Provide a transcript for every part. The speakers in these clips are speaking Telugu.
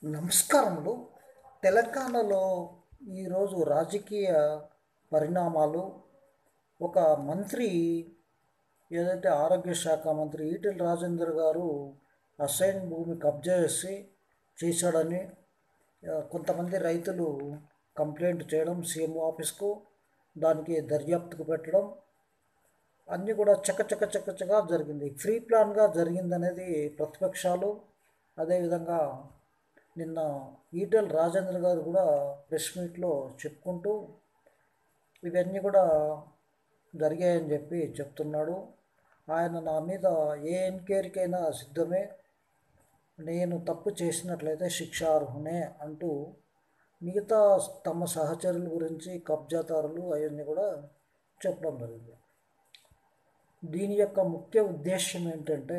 నమస్కారములు. తెలంగాణలో ఈరోజు రాజకీయ పరిణామాలు, ఒక మంత్రి ఏదైతే ఆరోగ్య శాఖ మంత్రి ఈటెల రాజేందర్ గారు అసైన్ భూమి కబ్జా చేశాడని కొంతమంది రైతులు కంప్లైంట్ చేయడం సీఎం ఆఫీస్కు, దానికి దర్యాప్తుకు పెట్టడం అన్నీ కూడా చకచకగా జరిగింది. ఫ్రీ ప్లాన్గా జరిగిందనేది ప్రతిపక్షాలు. అదేవిధంగా నిన్న ఈటెల రాజేంద్ర గారు కూడా ప్రెస్ మీట్లో చెప్పుకుంటూ ఇవన్నీ కూడా జరిగాయని చెప్పి చెప్తున్నాడు. ఆయన నా మీద ఏ ఎంక్వైరీకైనా సిద్ధమే, నేను తప్పు చేసినట్లయితే శిక్షార్హునే అంటూ మిగతా తమ సహచరుల గురించి కబ్జాదారులు అవన్నీ కూడా చెప్పడం జరిగింది. దీని యొక్క ముఖ్య ఉద్దేశం ఏంటంటే,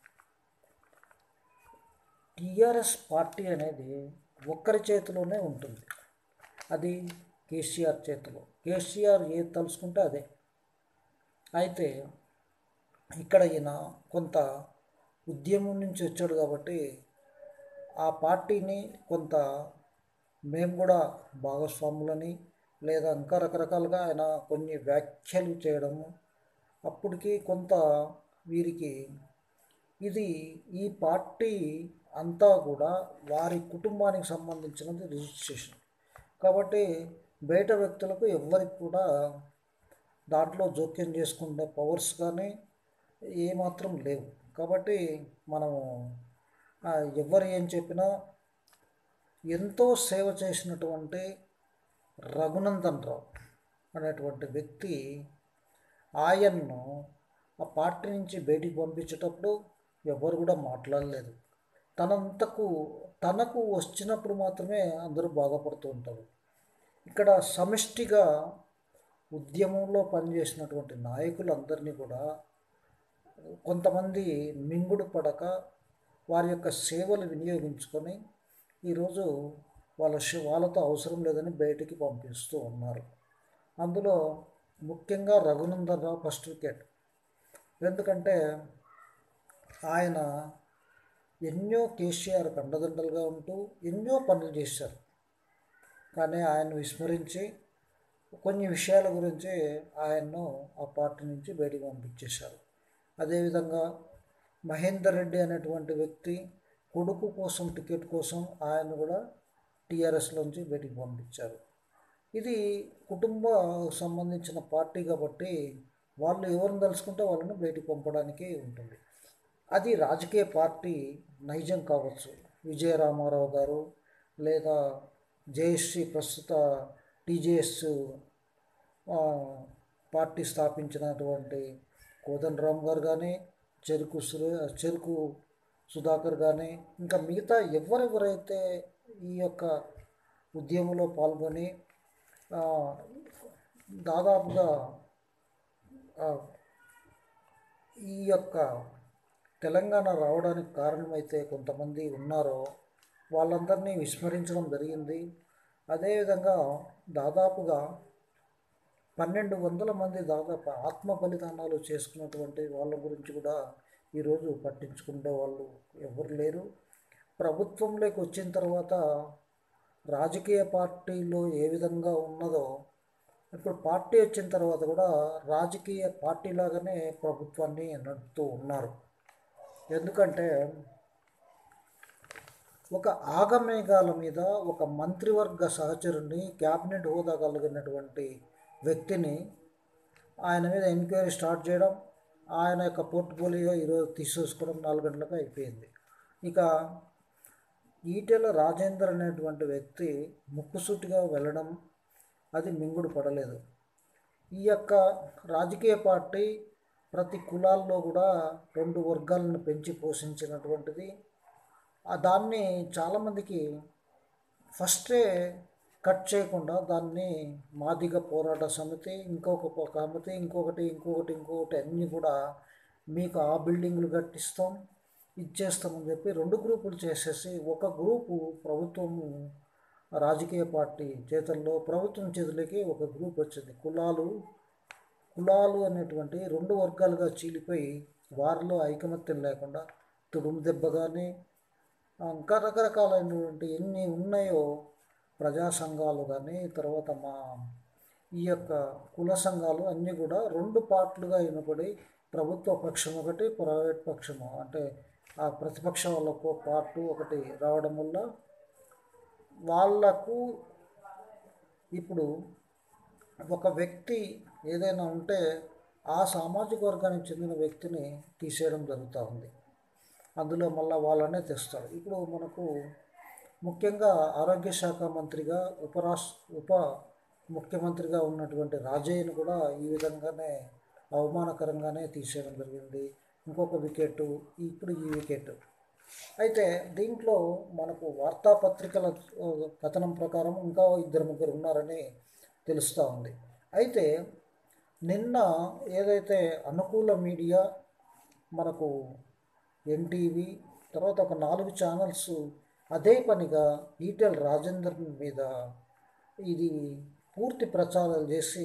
టీఆర్ఎస్ పార్టీ అనేది ఒక్కరి చేతిలోనే ఉంటుంది. అది కేసీఆర్ చేతిలో. కేసీఆర్ ఏది తలుచుకుంటే అదే. అయితే ఇక్కడ ఈయన కొంత ఉద్యమం నుంచి వచ్చాడు కాబట్టి ఆ పార్టీని కొంత మేము కూడా భాగస్వాములని, లేదా ఇంకా రకరకాలుగా ఆయన కొన్ని వ్యాఖ్యలు చేయడము, అప్పటికి కొంత వీరికి ఇది ఈ పార్టీ అంతా కూడా వారి కుటుంబానికి సంబంధించినది రిజిస్ట్రేషన్ కాబట్టి బయట వ్యక్తులకు ఎవ్వరికి కూడా దాంట్లో జోక్యం చేసుకునే పవర్స్ కానీ ఏమాత్రం లేవు. కాబట్టి మనము ఎవరు ఏం చెప్పినా ఎంతో సేవ చేసినటువంటి రఘునందన్ రావు అనేటువంటి వ్యక్తి ఆయన్ను ఆ పార్టీ నుంచి బయటికి పంపించేటప్పుడు ఎవరు కూడా మాట్లాడలేదు. తనకు వచ్చినప్పుడు మాత్రమే అందరూ బాధపడుతూ ఉంటారు. ఇక్కడ సమిష్టిగా ఉద్యమంలో పనిచేసినటువంటి నాయకులందరినీ కూడా కొంతమంది మింగుడు పడక వారి యొక్క సేవలు వినియోగించుకొని ఈరోజు వాళ్ళతో అవసరం లేదని బయటికి పంపిస్తూ ఉన్నారు. అందులో ముఖ్యంగా రఘునందన్ రావు ఫస్ట్ వికెట్. ఎందుకంటే ఆయన ఎన్నో కేసీఆర్ అండదండలుగా ఉంటూ ఎన్నో పనులు చేశారు. కానీ ఆయన విస్మరించి కొన్ని విషయాల గురించి ఆయన్ను ఆ పార్టీ నుంచి బయటికి పంపించేశారు. అదేవిధంగా మహేందర్ రెడ్డి అనేటువంటి వ్యక్తి కొడుకు కోసం టికెట్ కోసం ఆయన కూడా టీఆర్ఎస్లోంచి బయటికి పంపించారు. ఇది కుటుంబ సంబంధించిన పార్టీ కాబట్టి వాళ్ళు ఎవరిని తలుచుకుంటే వాళ్ళని బయటికి పంపడానికి ఉంటుంది. అది రాజకీయ పార్టీ నైజం కావచ్చు. విజయరామారావు గారు లేదా జయశ్రీ ప్రస్తుత టీజేఎస్ పార్టీ స్థాపించినటువంటి కోదండరామ్ గారు కానీ, చెరుకు సుధాకర్ కానీ, ఇంకా మిగతా ఎవరెవరైతే ఈ యొక్క ఉద్యమంలో పాల్గొని దాదాపుగా ఈ యొక్క తెలంగాణ రావడానికి కారణమైతే కొంతమంది ఉన్నారో వాళ్ళందరినీ విస్మరించడం జరిగింది. అదేవిధంగా దాదాపుగా 1200 మంది దాదాపు ఆత్మ బలిదానాలు చేసుకున్నటువంటి వాళ్ళ గురించి కూడా ఈరోజు పట్టించుకునే వాళ్ళు ఎవరు లేరు. ప్రభుత్వంలోకి వచ్చిన తర్వాత రాజకీయ పార్టీలో ఏ విధంగా ఉన్నదో ఇప్పుడు పార్టీ వచ్చిన తర్వాత కూడా రాజకీయ పార్టీలాగానే ప్రభుత్వాన్ని నడుపుతూ ఉన్నారు. ఎందుకంటే ఒక ఆగమేఘాల మీద ఒక మంత్రివర్గ సహచరుని, క్యాబినెట్ హోదా కలిగినటువంటి వ్యక్తిని ఆయన మీద ఎంక్వైరీ స్టార్ట్ చేయడం, ఆయన యొక్క పోర్ట్ఫోలియో ఈరోజు తీసేసుకోవడం 4 గంటలకు అయిపోయింది. ఇక ఈటెల రాజేందర్ అనేటువంటి వ్యక్తి ముక్కుసూటిగా వెళ్ళడం అది మింగుడు పడలేదు. ఈ యొక్క రాజకీయ పార్టీ ప్రతి కులాల్లో కూడా 2 వర్గాలను పెంచి పోషించినటువంటిది. దాన్ని చాలామందికి ఫస్టే కట్ చేయకుండా దాన్ని మాదిగ పోరాట సమితి, ఇంకొక కమిటీ, ఇంకొకటి అన్నీ కూడా మీకు ఆ బిల్డింగ్లు కట్టిస్తాం, ఇచ్చేస్తామని చెప్పి 2 గ్రూపులు చేసేసి ఒక గ్రూపు ప్రభుత్వము రాజకీయ పార్టీ చేతుల్లో, ప్రభుత్వం చేతులకి ఒక గ్రూప్ వచ్చింది. కులాలు అనేటువంటి 2 వర్గాలుగా చీలిపోయి వారిలో ఐకమత్యం లేకుండా తుడుము దెబ్బ కానీ ఇంకా రకరకాలైనటువంటి ఎన్ని ఉన్నాయో ప్రజా సంఘాలు కానీ, తర్వాత మా ఈ యొక్క కుల సంఘాలు అన్నీ కూడా రెండు పార్ట్లుగా వినపడి, ప్రభుత్వ పక్షం ఒకటి, ప్రైవేట్ పక్షము అంటే ఆ ప్రతిపక్ష వాళ్ళకు పార్టు ఒకటి రావడం వల్ల వాళ్లకు ఇప్పుడు ఒక వ్యక్తి ఏదైనా ఉంటే ఆ సామాజిక వర్గానికి చెందిన వ్యక్తిని తీసేయడం జరుగుతూ ఉంది. అందులో మళ్ళీ వాళ్ళనే తెస్తారు. ఇప్పుడు మనకు ముఖ్యంగా ఆరోగ్య శాఖ మంత్రిగా ఉప ముఖ్యమంత్రిగా ఉన్నటువంటి రాజయ్యను కూడా ఈ విధంగానే అవమానకరంగానే తీసేయడం జరిగింది. ఇంకొక వికెట్, ఇప్పుడు ఈ వికెట్. అయితే దీంట్లో మనకు వార్తాపత్రికల కథనం ప్రకారం ఇంకా 2-3 ఉన్నారని తెలుస్తూ ఉంది. అయితే నిన్న ఏదైతే అనుకూల మీడియా మనకు ఎన్టీవీ తర్వాత ఒక 4 ఛానల్స్ అదే పనిగా ఈటెల రాజేందర్ మీద ఇది పూర్తి ప్రచారాలు చేసి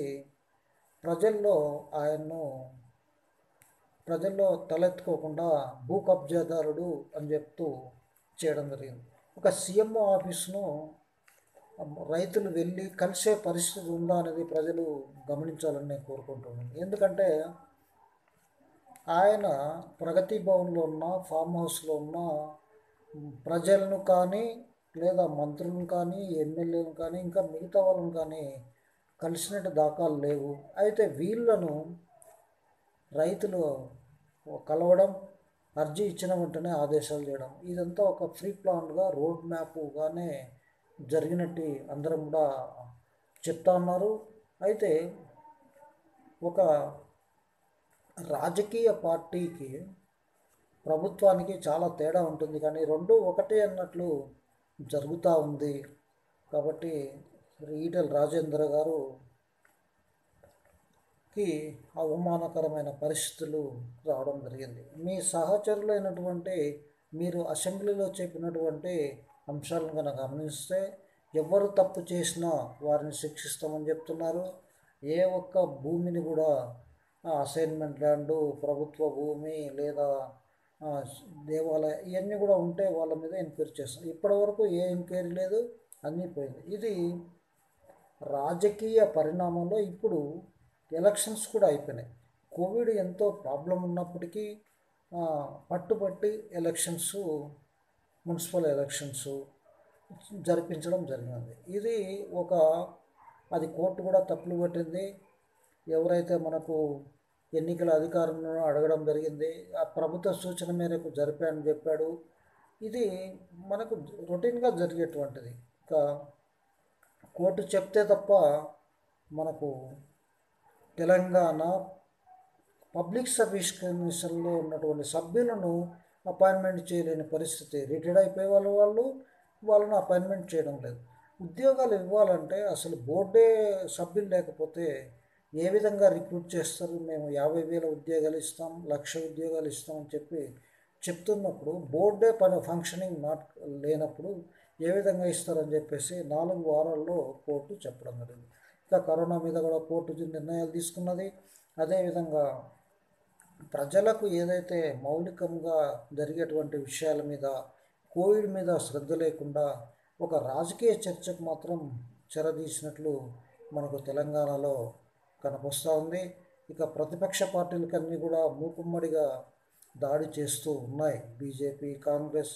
ప్రజల్లో తలెత్తుకోకుండా భూ కబ్జాదారుడు అని చెప్తూ చేయడం జరిగింది. ఒక సీఎంఓ ఆఫీసును రైతులు వెళ్ళి కలిసే పరిస్థితి ఉందా అనేది ప్రజలు గమనించాలని నేను కోరుకుంటున్నాను. ఎందుకంటే ఆయన ప్రగతి భవన్లో ఉన్న, ఫామ్ హౌస్లో ఉన్న ప్రజలను కానీ, లేదా మంత్రులను కానీ, ఎమ్మెల్యేలను కానీ, ఇంకా మిగతా వాళ్ళను కానీ కలిసినట్టు దాఖలు లేవు. అయితే వీళ్ళను రైతులు కలవడం, అర్జీ ఇచ్చిన వెంటనే ఆదేశాలు చేయడం, ఇదంతా ఒక ప్రీ ప్లాన్డ్గా రోడ్ మ్యాప్గానే జరిగినట్టు అందరం కూడా చెప్తా ఉన్నారు. అయితే ఒక రాజకీయ పార్టీకి ప్రభుత్వానికి చాలా తేడా ఉంటుంది, కానీ రెండు ఒకటే అన్నట్లు జరుగుతూ ఉంది. కాబట్టి ఈటెల రాజేందర్ గారుకి అవమానకరమైన పరిస్థితులు రావడం జరిగింది. మీ సహచరులైనటువంటి మీరు అసెంబ్లీలో చెప్పినటువంటి అంశాలను కనుక గమనిస్తే ఎవరు తప్పు చేసినా వారిని శిక్షిస్తామని చెప్తున్నారు. ఏ ఒక్క భూమిని కూడా అసైన్మెంట్ ల్యాండు, ప్రభుత్వ భూమి లేదా దేవాలయ ఇవన్నీ కూడా ఉంటే వాళ్ళ మీద ఎంక్వైరీ చేస్తాం. ఇప్పటివరకు ఏ ఎంక్వైరీ లేదు, అన్నీ పోయింది. ఇది రాజకీయ పరిణామంలో ఇప్పుడు ఎలక్షన్స్ కూడా అయిపోయినాయి. కోవిడ్ ఎంతో ప్రాబ్లం ఉన్నప్పటికీ పట్టుబట్టి మున్సిపల్ ఎలక్షన్స్ జరిపించడం జరిగింది. ఇది అది కోర్టు కూడా తప్పులు పట్టింది. ఎవరైతే మనకు ఎన్నికల అధికారులను అడగడం జరిగింది, ఆ ప్రభుత్వ సూచన మేరకు జరిపాయని చెప్పాడు. ఇది మనకు రొటీన్గా జరిగేటువంటిది. ఇంకా కోర్టు చెప్తే తప్ప మనకు తెలంగాణ పబ్లిక్ సర్వీస్ కమిషన్లో ఉన్నటువంటి సభ్యులను అపాయింట్మెంట్ చేయలేని పరిస్థితి. రిటైర్డ్ అయిపోయే వాళ్ళను అపాయింట్మెంట్ చేయడం లేదు. ఉద్యోగాలు ఇవ్వాలంటే అసలు బోర్డే సభ్యులు లేకపోతే ఏ విధంగా రిక్రూట్ చేస్తారు? మేము 50,000 ఉద్యోగాలు ఇస్తాం, 1,00,000 ఉద్యోగాలు ఇస్తామని చెప్తున్నప్పుడు బోర్డే ఫంక్షనింగ్ లేనప్పుడు ఏ విధంగా ఇస్తారని చెప్పేసి 4 వారాల్లో కోర్టు చెప్పడం జరిగింది. ఇంకా కరోనా మీద కూడా కోర్టు నిర్ణయాలు తీసుకున్నది. అదేవిధంగా ప్రజలకు ఏదైతే మౌలికంగా జరిగేటువంటి విషయాల మీద, కోవిడ్ మీద శ్రద్ధ లేకుండా ఒక రాజకీయ చర్చకు మాత్రం చెరదీసినట్లు మనకు తెలంగాణలో కనిపిస్తూ ఉంది. ఇక ప్రతిపక్ష పార్టీలకన్నీ కూడా మూకుమ్మడిగా దాడి చేస్తూ ఉన్నాయి. బీజేపీ, కాంగ్రెస్,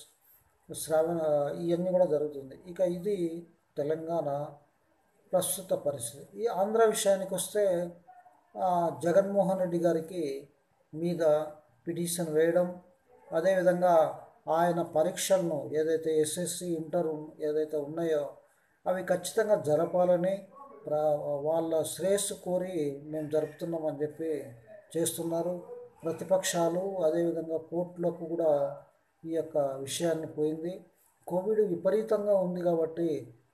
ఇవన్నీ కూడా జరుగుతుంది. ఇక ఇది తెలంగాణ ప్రస్తుత పరిస్థితి. ఈ ఆంధ్ర విషయానికి వస్తే జగన్మోహన్ రెడ్డి గారికి మీద పిటిషన్ వేయడం, అదేవిధంగా ఆయన పరీక్షలను ఏదైతే ఎస్ఎస్సి, ఇంటర్ ఏదైతే ఉన్నాయో అవి ఖచ్చితంగా జరపాలని వాళ్ళ శ్రేయస్సు కోరి మేము జరుపుతున్నామని చెప్పి చేస్తున్నారు. ప్రతిపక్షాలు అదేవిధంగా కోర్టులకు కూడా ఈ యొక్క విషయాన్ని పోయింది. కోవిడ్ విపరీతంగా ఉంది కాబట్టి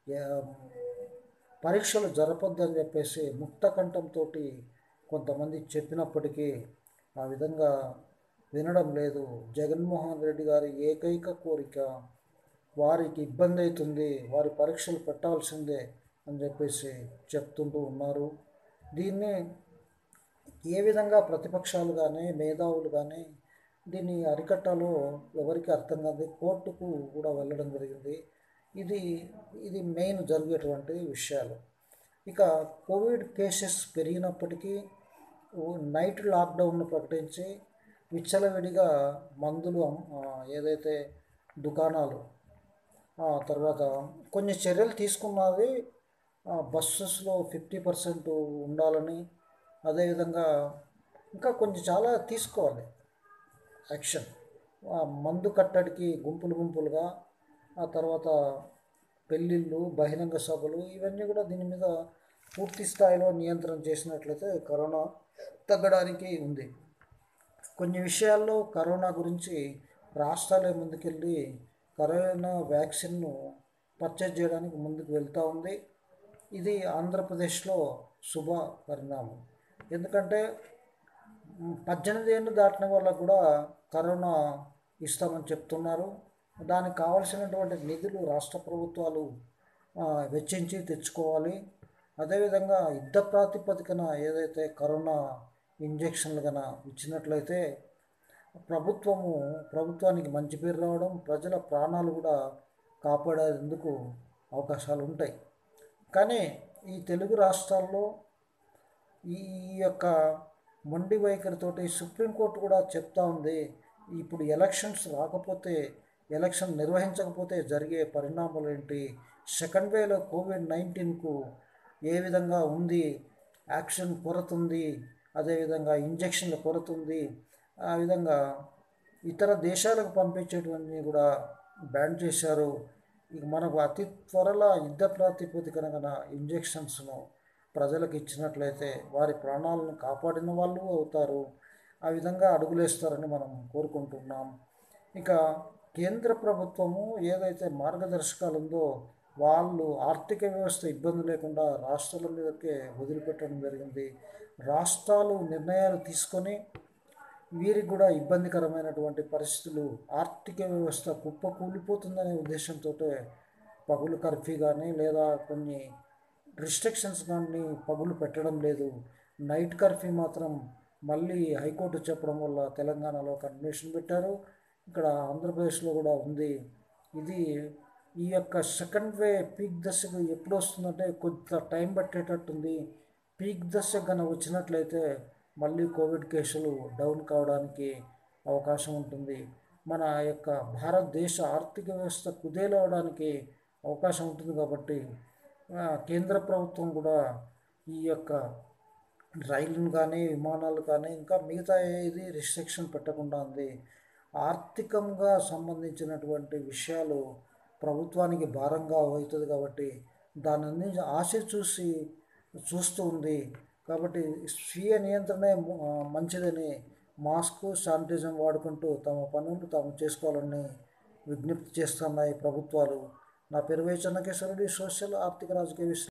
పరీక్షలు జరపొద్దని చెప్పేసి ముక్తకంఠంతో కొంతమంది చెప్పినప్పటికీ ఆ విధంగా వినడం లేదు. జగన్మోహన్ రెడ్డి గారి ఏకైక కోరిక వారికి ఇబ్బంది అవుతుంది, వారి పరీక్షలు పెట్టాల్సిందే అని చెప్పేసి చెప్తుంటూ ఉన్నారు. దీన్ని ఏ విధంగా ప్రతిపక్షాలు కానీ మేధావులు కానీ దీన్ని అరికట్టాలో ఎవరికి అర్థం కాదు, కోర్టుకు కూడా వెళ్ళడం జరిగింది. ఇది ఇది మెయిన్ జరిగేటువంటి విషయాలు. ఇక కోవిడ్ కేసెస్ పెరిగినప్పటికీ నైట్ లాక్డౌన్ను ప్రకటించి విచ్చలవిడిగా మందులు ఏదైతే దుకాణాలు తర్వాత కొన్ని చర్యలు తీసుకున్నది. బస్సెస్లో 50% ఉండాలని, అదేవిధంగా ఇంకా కొంచెం చాలా తీసుకోవాలి యాక్షన్. మందు కట్టడికి గుంపులు గుంపులుగా, ఆ తర్వాత పెళ్ళిళ్ళు, బహిరంగ సభలు, ఇవన్నీ కూడా దీని మీద పూర్తి స్థాయిలో నియంత్రణ చేసినట్లయితే కరోనా తగ్గడానికి ఉంది. కొన్ని విషయాల్లో కరోనా గురించి రాష్ట్రాలే ముందుకెళ్ళి కరోనా వ్యాక్సిన్ను పర్చేజ్ చేయడానికి ముందుకు వెళ్తూ ఉంది. ఇది ఆంధ్రప్రదేశ్లో శుభ పరిణామం. ఎందుకంటే 18 ఏళ్ళు దాటిన వాళ్ళకు కూడా కరోనా ఇస్తామని చెప్తున్నారు. దానికి కావాల్సినటువంటి నిధులు రాష్ట్ర ప్రభుత్వాలు వెచ్చించి తెచ్చుకోవాలి. అదేవిధంగా యుద్ధ ప్రాతిపదికన ఏదైతే కరోనా ఇంజెక్షన్లు కన్నా ఇచ్చినట్లయితే ప్రభుత్వానికి మంచి పేరు రావడం, ప్రజల ప్రాణాలు కూడా కాపాడేందుకు అవకాశాలు ఉంటాయి. కానీ ఈ తెలుగు రాష్ట్రాల్లో ఈ యొక్క మొండి వైఖరితోటి సుప్రీంకోర్టు కూడా చెప్తా ఉంది, ఇప్పుడు ఎలక్షన్స్ రాకపోతే, ఎలక్షన్ నిర్వహించకపోతే జరిగే పరిణామాలు ఏంటి, సెకండ్ వేలో కోవిడ్-19కు ఏ విధంగా ఉంది, యాక్షన్ కొరత ఉంది, అదేవిధంగా ఇంజక్షన్ల కొరత ఉంది, ఆ విధంగా ఇతర దేశాలకు పంపించేటువంటి కూడా బ్యాన్ చేశారు. ఇక మనకు అతి త్వరలో యుద్ధ ప్రాతిపదికన గల ఇంజెక్షన్స్ను ప్రజలకు ఇచ్చినట్లయితే వారి ప్రాణాలను కాపాడిన వాళ్ళు అవుతారు. ఆ విధంగా అడుగులేస్తారని మనం కోరుకుంటున్నాం. ఇక కేంద్ర ప్రభుత్వము ఏదైతే మార్గదర్శకాలు ఉందో వాళ్ళు ఆర్థిక వ్యవస్థ ఇబ్బంది లేకుండా రాష్ట్రాల మీదకే వదిలిపెట్టడం జరిగింది. రాష్ట్రాలు నిర్ణయాలు తీసుకొని వీరికి కూడా ఇబ్బందికరమైనటువంటి పరిస్థితులు, ఆర్థిక వ్యవస్థ కుప్పకూలిపోతుందనే ఉద్దేశంతో పగులు కర్ఫ్యూ కానీ లేదా కొన్ని రిస్ట్రిక్షన్స్ కానీ పగులు పెట్టడం లేదు. నైట్ కర్ఫ్యూ మాత్రం మళ్ళీ హైకోర్టు చెప్పడం వల్ల తెలంగాణలో కన్వెన్షన్ పెట్టారు, ఇక్కడ ఆంధ్రప్రదేశ్లో కూడా ఉంది. ఇది ఈ యొక్క సెకండ్ వే పీక్ దశకు ఎప్పుడు వస్తుందంటే కొంత టైం పట్టేటట్టుంది. పీక్ దశ కన్నా వచ్చినట్లయితే మళ్ళీ కోవిడ్ కేసులు డౌన్ కావడానికి అవకాశం ఉంటుంది. మన యొక్క భారతదేశ ఆర్థిక వ్యవస్థ కుదేలవడానికి అవకాశం ఉంటుంది. కాబట్టి కేంద్ర ప్రభుత్వం కూడా ఈ యొక్క రైలును కానీ, విమానాలు కానీ, ఇంకా మిగతా ఏది రిస్ట్రిక్షన్ పెట్టకుండా ఉంది. ఆర్థికంగా సంబంధించినటువంటి విషయాలు ప్రభుత్వానికి భారంగా అవుతుంది కాబట్టి దానిని చూస్తూ ఉంది. కాబట్టి స్వీయ నియంత్రణే మంచిదని మాస్క్, శానిటైజర్ వాడుకుంటూ తమ పనులు తాము చేసుకోవాలని విజ్ఞప్తి చేస్తున్నాయి ప్రభుత్వాలు. నా పేరు వై. చెన్నకేశ్వర రెడ్డి, సోషల్ ఆర్థిక రాజకీయ